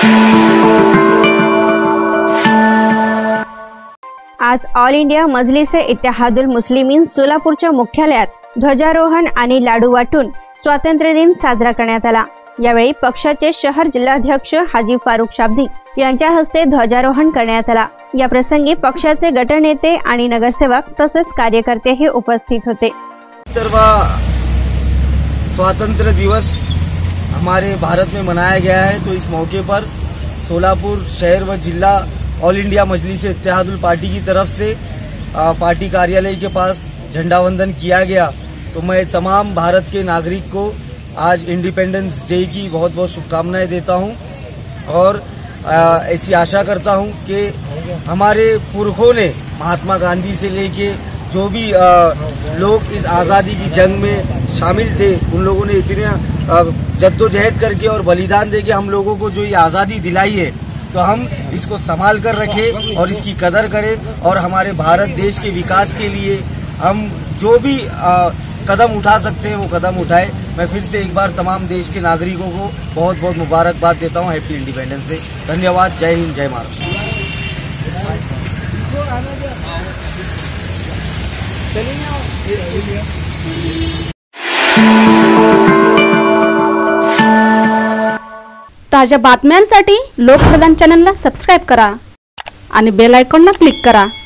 आज all India Majlis Ittehadul Muslimeen सोलापूरच्या मुख्यालयात ध्वजारोहण आणि लाडू वाटून स्वातंत्र्य दिन साजरा करण्यात आला। यावेळी पक्षाचे शहर जिल्हाध्यक्ष हाजी फारुख शाब्दी यांच्या हस्ते ध्वजारोहण करण्यात आला। या प्रसंगी पक्षाचे गटनेते आणि नगरसेवक तसेच कार्यकर्तेही उपस्थित होते। स्वातंत्र्य दिवस हमारे भारत में मनाया गया है, तो इस मौके पर सोलापुर शहर व जिला all India Majlis Ittehadul party की तरफ से पार्टी कार्यालय के पास झंडा वंदन किया गया। तो मैं तमाम भारत के नागरिक को आज इंडिपेंडेंस डे की बहुत बहुत शुभकामनाएं देता हूं और ऐसी आशा करता हूं कि हमारे पुरखों ने महात्मा गांधी से लेके जो भी लोग इस आज़ादी की जंग में शामिल थे, उन लोगों ने इतने जद्दोजहद करके और बलिदान देके हम लोगों को जो ये आज़ादी दिलाई है, तो हम इसको संभाल कर रखें और इसकी कदर करें और हमारे भारत देश के विकास के लिए हम जो भी कदम उठा सकते हैं वो कदम उठाएं। मैं फिर से एक बार तमाम देश के नागरिकों को बहुत बहुत मुबारकबाद देता हूं हैप्पी इंडिपेंडेंस डे। धन्यवाद। जय हिंद, जय महाराष्ट्र। ताज्या बातम्यांसाठी लोकप्रधान चॅनलला सबस्क्राइब करा आणि बेल आयकॉनला क्लिक करा।